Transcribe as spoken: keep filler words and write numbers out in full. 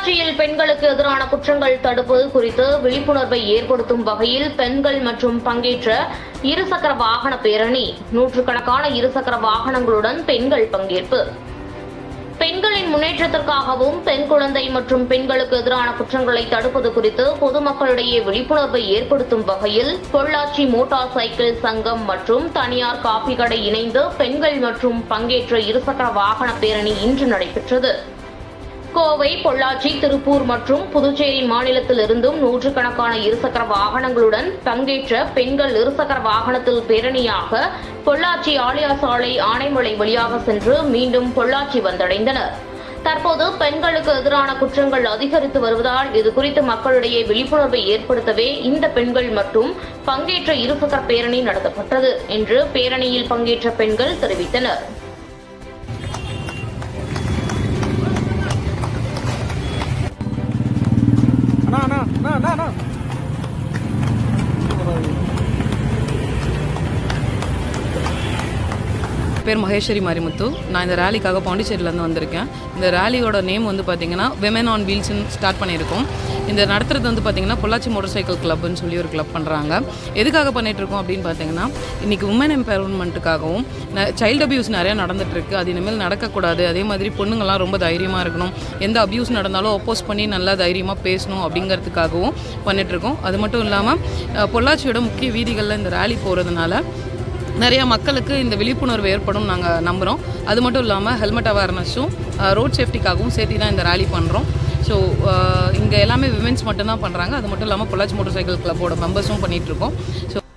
பொள்ளாச்சியில் பெண்களுக்கு எதிரான குற்றங்கள் தடுப்பது குறித்து விழிப்புணர்வை ஏற்படுத்தும் வகையில் பெண்கள் மற்றும் பங்கேற்ற இருசக்கர வாகன பேரணி. நூற்றுக்கணக்கான இருசக்கர வாகனங்களுடன் பெண்கள் பங்கேற்பு. பெண்களின் முன்னேற்றத்திற்காகவும் பெண் குழந்தை மற்றும் பெண்களுக்கு எதிரான குற்றங்களை தடுப்பது குறித்து பொதுமக்களிடையே விழிப்புணர்வை ஏற்படுத்தும் வகையில் பொள்ளாச்சி மோட்டார் சைக்கிள் சங்கம் மற்றும் தனியார் காபி கடை இணைந்து பெண்கள் மற்றும் பங்கேற்ற இருசக்கர வாகன பேரணி இன்று நடைபெற்றது. கோவை, பொள்ளாச்சி, திருப்பூர் மற்றும் புதுச்சேரி மாநிலத்திலிருந்தும் நூற்றுக்கணக்கான இருசக்கர வாகனங்களுடன் பங்கேற்ற பெண்கள் இருசக்கர வாகனத்தில் பேரணியாக பொள்ளாச்சி ஆலியா சாலை ஆனைமலை வழியாக சென்று மீண்டும் பொள்ளாச்சி வந்தடைந்தனர். தற்போது பெண்களுக்கு எதிரான குற்றங்கள் அதிகரித்து வருவதால் இதுகுறித்து மக்களிடையே விழிப்புணர்வை ஏற்படுத்தவே இந்த பெண்கள் மற்றும் பங்கேற்ற இருசக்கர பேரணி நடத்தப்பட்டது என்று பேரணியில் பங்கேற்ற பெண்கள் தெரிவித்தனர். No, no, no, no, no. பேர் மகேஸ்வரி மாரிமுத்து. நான் இந்த ரேலிக்காக பாண்டிச்சேரியிலேருந்து வந்திருக்கேன். இந்த ரேலியோட நேம் வந்து பார்த்தீங்கன்னா விமென் ஆன் வீல்ஸ்ன்னு ஸ்டார்ட் பண்ணியிருக்கோம். இந்த நடத்துறது வந்து பார்த்தீங்கன்னா பொள்ளாச்சி மோட்டார் சைக்கிள் கிளப்னு சொல்லி ஒரு கிளப் பண்ணுறாங்க. எதுக்காக பண்ணிகிட்ருக்கோம் அப்படின்னு பார்த்தீங்கன்னா, இன்றைக்கி உமன் எம்பவர்மெண்ட்டுக்காகவும் சைல்டு அபியூஸ் நிறையா நடந்துகிட்ருக்கு. அது இனிமேல் நடக்கக்கூடாது. அதே மாதிரி பொண்ணுங்கள்லாம் ரொம்ப தைரியமாக இருக்கணும். எந்த அபியூஸ் நடந்தாலும் அப்போஸ் பண்ணி நல்லா தைரியமாக பேசணும் அப்படிங்கிறதுக்காகவும் பண்ணிகிட்ருக்கோம். அது மட்டும் இல்லாமல் பொள்ளாச்சியோட முக்கிய வீதிகளில் இந்த ரேலி போகிறதுனால நிறையா மக்களுக்கு இந்த விழிப்புணர்வு ஏற்படும் நாங்கள் நம்புகிறோம். அது மட்டும் இல்லாமல் ஹெல்மெட் அவேர்னஸும் ரோட் சேஃப்டிக்காகவும் சேர்த்து தான் இந்த ரேலி பண்ணுறோம். ஸோ இங்கே எல்லாமே விமென்ஸ் மட்டும்தான் பண்ணுறாங்க. அது மட்டும் இல்லாமல் பொள்ளாச்சி மோட்டார் சைக்கிள் கிளப்போட மெம்பர்ஸும் பண்ணிகிட்ருக்கோம். ஸோ